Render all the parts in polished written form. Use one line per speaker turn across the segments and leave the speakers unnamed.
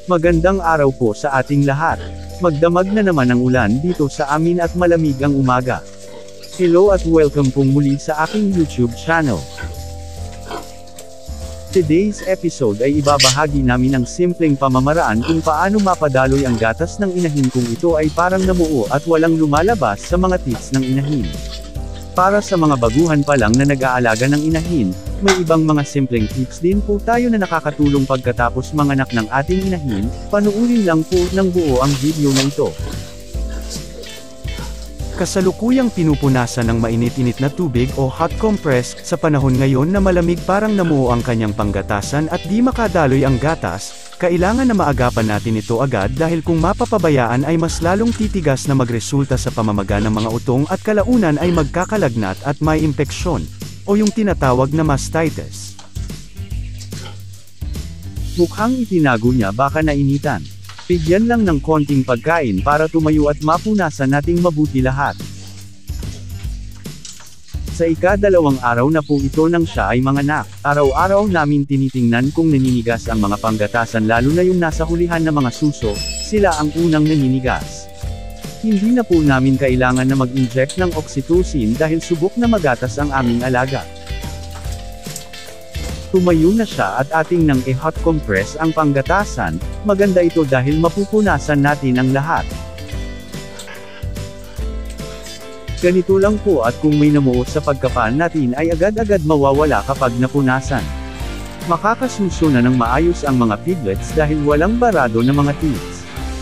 Magandang araw po sa ating lahat. Magdamag na naman ang ulan dito sa amin at malamig ang umaga. Hello at welcome pong muli sa aking YouTube channel. Today's episode ay ibabahagi namin ang simpleng pamamaraan kung paano mapadaloy ang gatas ng inahin kung ito ay parang namuo at walang lumalabas sa mga teats ng inahin. Para sa mga baguhan pa lang na nag-aalaga ng inahin, may ibang mga simpleng tips din po tayo na nakakatulong pagkatapos manganak ng ating inahin. Panuurin lang po ng buo ang video na ito. Kasalukuyang pinupunasan ng mainit-init na tubig o hot compress, sa panahon ngayon na malamig parang namuo ang kanyang panggatasan at di makadaloy ang gatas, kailangan na maagapan natin ito agad dahil kung mapapabayaan ay mas lalong titigas na magresulta sa pamamaga ng mga utong at kalaunan ay magkakalagnat at may impeksyon, o yung tinatawag na mastitis. Mukhang itinago niya baka nainitan. Bigyan lang ng konting pagkain para tumayo at mapunasan nating mabuti lahat. Sa ika-2 araw na po ito nang siya ay manganak, araw-araw namin tinitingnan kung naninigas ang mga panggatasan lalo na yung nasa hulihan na mga suso, sila ang unang naninigas. Hindi na po namin kailangan na mag-inject ng oxytocin dahil subok na magatas ang aming alaga. Tumayo na siya at ating nang hot compress ang panggatasan, maganda ito dahil mapupunasan natin ang lahat. Ganito lang po at kung may namuo sa pagkapaan natin ay agad-agad mawawala kapag napunasan. Makakasuso na ng maayos ang mga piglets dahil walang barado na mga teats.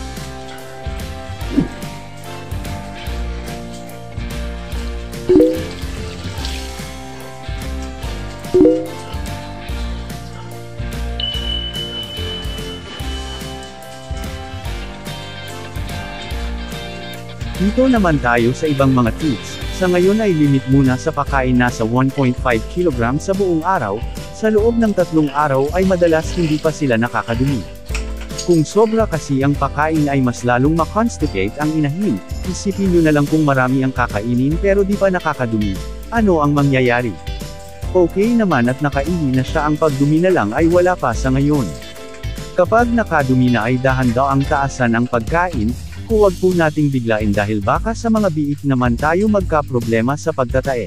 Dito naman tayo sa ibang mga tips. Sa ngayon ay limit muna sa pagkain nasa 1.5 kg sa buong araw, sa loob ng 3 araw ay madalas hindi pa sila nakakadumi. Kung sobra kasi ang pagkain ay mas lalong ma-constipate ang inahin, isipin nyo na lang kung marami ang kakainin pero di pa nakakadumi, ano ang mangyayari? Okay naman at nakaini na siya ang pagdumi na lang ay wala pa sa ngayon. Kapag nakadumi na ay dahan-daang taasan ang pagkain, huwag po nating biglain dahil baka sa mga biik naman tayo magka-problema sa pagtatae.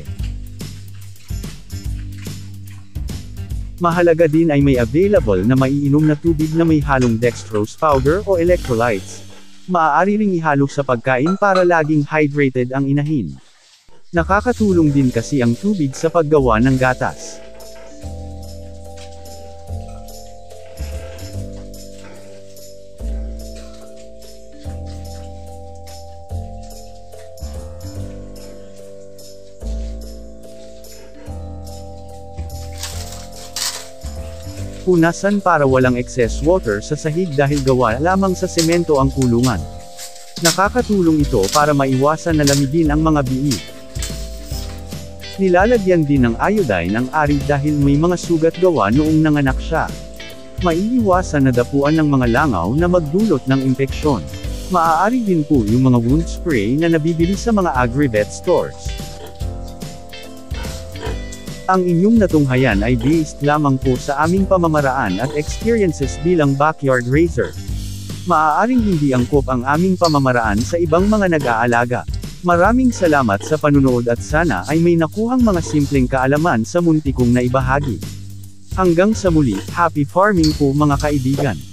Mahalaga din ay may available na maiinom na tubig na may halong dextrose powder o electrolytes. Maaari ring ihalo sa pagkain para laging hydrated ang inahin. Nakakatulong din kasi ang tubig sa paggawa ng gatas. Punasan para walang excess water sa sahig dahil gawa lamang sa semento ang kulungan. Nakakatulong ito para maiwasan na lamigin ang mga biik. Nilalagyan din ng iodine ang ari dahil may mga sugat gawa noong nanganak siya. Maiiwasan na dapuan ng mga langaw na magdulot ng impeksyon. Maaari din po yung mga wound spray na nabibili sa mga agri-vet stores. Ang inyong natunghayan ay based lamang po sa aming pamamaraan at experiences bilang backyard raiser. Maaaring hindi angkop ang aming pamamaraan sa ibang mga nag-aalaga. Maraming salamat sa panunood at sana ay may nakuhang mga simpleng kaalaman sa munti kong naibahagi. Hanggang sa muli, happy farming po mga kaibigan!